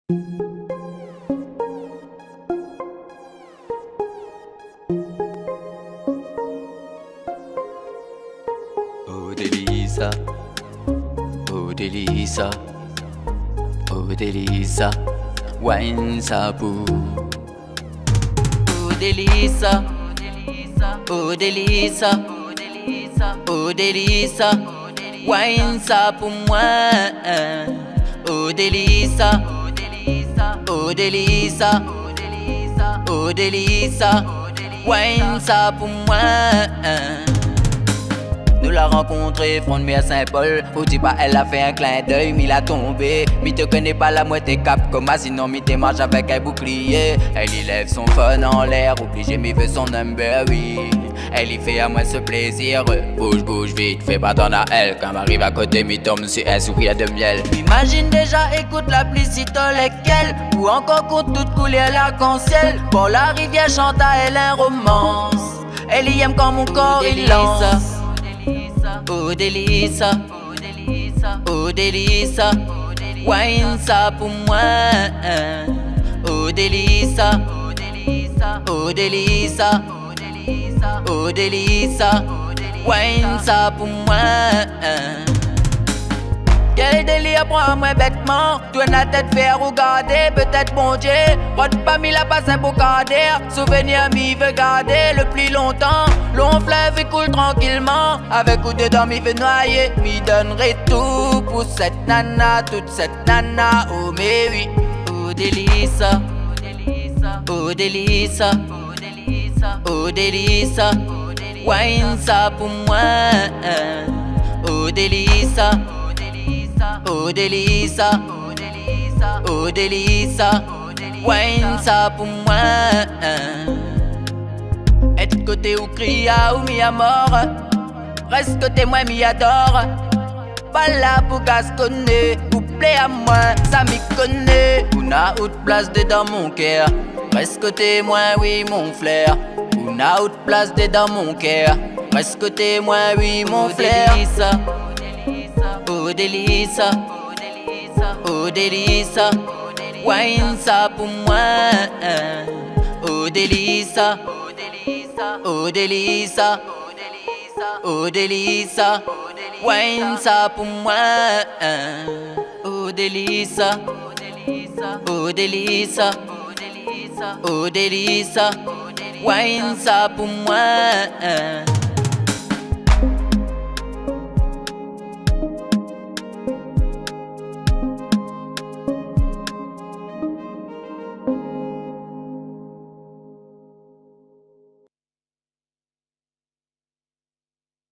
Oh Delisa, oh Delisa, oh Delisa, wine sabu. Oh Delisa, oh Delisa, oh Delisa, wine ça pour moi. Oh Delisa, oh Delisa, oh Delisa, wine ça pour moi. Nous l'a rencontré, front de à Saint-Paul. Vous dis pas, elle a fait un clin d'œil, mais il a tombé. Mi te connais pas la moitié cap comme moi, sinon mi te marche avec un bouclier. Elle y lève son phone en l'air, obligé, mi veut son number, oui. Elle y fait à moi ce plaisir. Bouge, bouge vite, fais pas ton à elle. Quand m'arrive à côté, mi tombe sur un sourire de miel. Imagine déjà, écoute la pluie si t'as lesquels. Ou encore compte toute couleur l'arc-en-ciel. Pour la rivière chante à elle un romance. Elle y aime quand mon corps il lance. Oh Delisa, oh Delisa, wine ça pour moi. Oh Delisa, oh Delisa, oh Delisa, wine ça pour moi. Quel délire prends-moi bêtement. Toi la tête faire regarder. Peut-être bon Dieu Rod pas mis la passe un beau cadre. Souvenir m'y veut garder le plus longtemps. Long fleuve il coule tranquillement. Avec ou dedans m'y veut noyer. M'y donnerai tout pour cette nana. Toute cette nana. Oh mais oui. Oh Delisa, oh Delisa, oh Delisa, wine ça pour moi. Oh Delisa, oh Delisa, oh Delisa, wine ça pour moi. Être côté ou cria ou mi à mort. Reste côté moi mi adore. Pas là pour gasconner. Couplet à moi, ça m'y connaît. On a autre place dedans mon cœur. Reste côté moi, oui mon flair. On a autre place dedans mon cœur. Reste côté moi, oui mon flair. Oh Delisa, oh Delisa, wine ça pour moi. Oh Delisa, oh Delisa, oh Delisa, wine ça pour moi. Oh Delisa, oh Delisa, oh Delisa, wine ça pour moi.